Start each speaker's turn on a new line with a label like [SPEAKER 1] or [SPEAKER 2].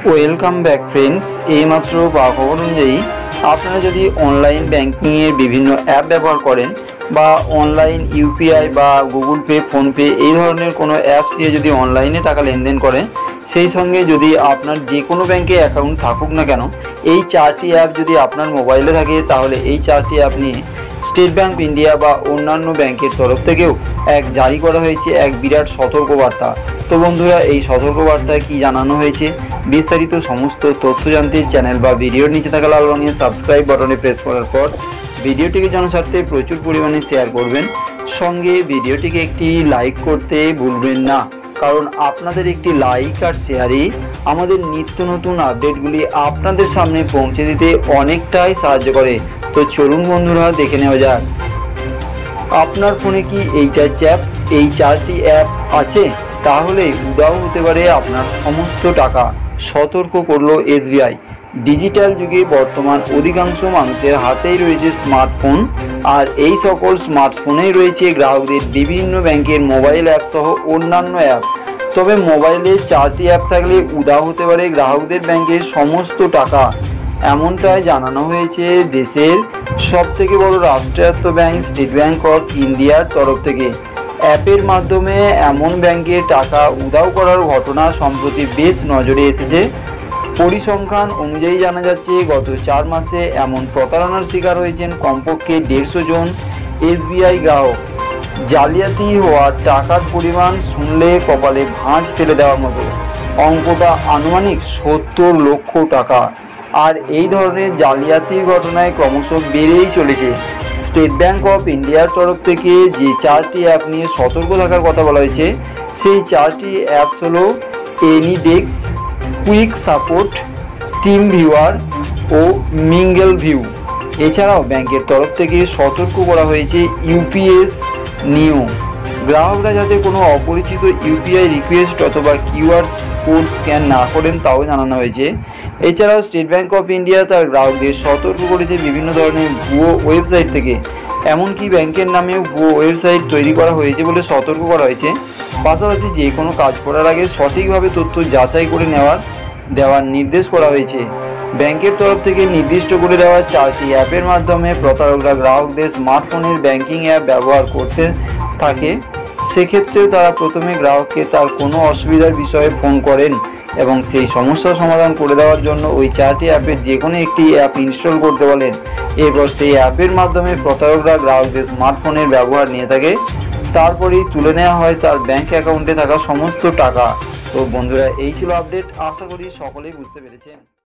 [SPEAKER 1] Welcome back friends. এইমাত্র বা খবর অনুযায়ী আপনারা যদি অনলাইন ব্যাংকিংয়ের বিভিন্ন অ্যাপ ব্যবহার করেন বা অনলাইন ইউপিআই বা গুগল পে, ফোনপে এই ধরনের কোনো অ্যাপস দিয়ে যদি অনলাইনে টাকা লেনদেন করেন, সেই সঙ্গে যদি আপনার যে কোনো ব্যাংকে অ্যাকাউন্ট থাকুক না কেন, এই চারটি অ্যাপ যদি আপনার মোবাইলে থাকে তাহলে এই চারটি অ্যাপ নিয়ে স্টেট ব্যাংক অফ ইন্ডিয়া বা অন্যান্য ব্যাংকের তরফ থেকেও জারি করা হয়েছে এক বিরাট সতর্কবার্তা। তো বন্ধুরা, এই সতর্কবার্তায় কি জানানো হয়েছে, বিস্তারিত সমস্ত তথ্য জানতে চ্যানেল বা ভিডিওর নিচে থাকা লাল রঙের সাবস্ক্রাইব বাটনে প্রেস করার পর ভিডিওটিকে জনস্বার্থে প্রচুর পরিমাণে শেয়ার করবেন। সঙ্গে ভিডিওটিকে একটি লাইক করতে ভুলবেন না, কারণ আপনাদের একটি লাইক আর শেয়ারই আমাদের নিত্য নতুন আপডেটগুলি আপনাদের সামনে পৌঁছে দিতে অনেকটাই সাহায্য করে। তো চলুন বন্ধুরা, দেখে নেওয়া যাক। আপনার ফোনে কি এই চারটি অ্যাপ আছে? তাহলে উধাও হতে পারে আপনার সমস্ত টাকা, সতর্ক করলো এসবিআই। ডিজিটাল যুগে বর্তমান অধিকাংশ মানুষের হাতেই রয়েছে স্মার্টফোন, আর এই সকল স্মার্টফোনেই রয়েছে গ্রাহকদের বিভিন্ন ব্যাংকের মোবাইল অ্যাপ সহ অন্যান্য অ্যাপ। তবে মোবাইলে চারটি অ্যাপ থাকলে উধাও হতে পারে গ্রাহকদের ব্যাংকের সমস্ত টাকা, এমনটাই জানানো হয়েছে দেশের সবথেকে বড় রাষ্ট্রায়ত্ত ব্যাংক স্টেট ব্যাংক অফ ইন্ডিয়ার তরফ থেকে। অ্যাপের মাধ্যমে এমন ব্যাংকের টাকা উধাও করার ঘটনা সম্প্রতি বেশ নজরে এসেছে। পরিসংখ্যান অনুযায়ী জানা যাচ্ছে, গত 4 মাসে এমন প্রতারণার শিকার হয়েছেন কমপক্ষে 150 জন এসবিআই গ্রাহক। জালিয়াতি হওয়া টাকার পরিমাণ শুনলে কপালে ভাঁজ ফেলে দেওয়ার মতো। অঙ্কটা আনুমানিক 70 লক্ষ টাকা। আর এই ধরনের জালিয়াতির ঘটনায় ক্রমশ বেড়েই চলেছে। স্টেট ব্যাংক অফ ইন্ডিয়ার তরফ থেকে যে চারটি অ্যাপ নিয়ে সতর্ক থাকার কথা বলা হয়েছে, সেই চারটি অ্যাপস হলো AnyDesk, Quick Support, TeamViewer ও মিঙ্গেল ভিউ। এছাড়াও ব্যাংকের তরফ থেকে সতর্ক করা হয়েছে ইউপিএস নিউ। গ্রাহকরা যাতে কোনো অপরিচিত ইউপিআই রিকোয়েস্ট অথবা কিউআর কোড স্ক্যান না করেন, তাও জানানো হয়েছে। এছাড়াও স্টেট ব্যাংক অফ ইন্ডিয়া তার গ্রাহকদের সতর্ক করেছে বিভিন্ন ধরনের ভুয়ো ওয়েবসাইট থেকে। এমনকি ব্যাংকের নামেও ভুয়ো ওয়েবসাইট তৈরি করা হয়েছে বলে সতর্ক করা হয়েছে। পাশাপাশি যে কোনো কাজ করার আগে সঠিকভাবে তথ্য যাচাই করে দেওয়ার নির্দেশ করা হয়েছে। ব্যাংকের তরফ থেকে নির্দিষ্ট করে দেওয়া চারটি অ্যাপের মাধ্যমে প্রতারকরা গ্রাহকদের স্মার্টফোনের ব্যাংকিং অ্যাপ ব্যবহার করতে থাকে। সেক্ষেত্রেও তারা প্রথমে গ্রাহককে তার কোনো অসুবিধার বিষয়ে ফোন করেন এবং সেই সমস্যার সমাধান করে দেওয়ার জন্য ওই চারটি অ্যাপের যে কোনো একটি অ্যাপ ইনস্টল করতে বলেন। এরপর সেই অ্যাপের মাধ্যমে প্রতারকরা গ্রাহকদের স্মার্টফোনের ব্যবহার নিয়ে থাকে। তারপরেই তুলে নেওয়া হয় তার ব্যাংক অ্যাকাউন্টে থাকা সমস্ত টাকা। তো বন্ধুরা, এই ছিল আপডেট। আশা করি সকলেই বুঝতে পেরেছেন।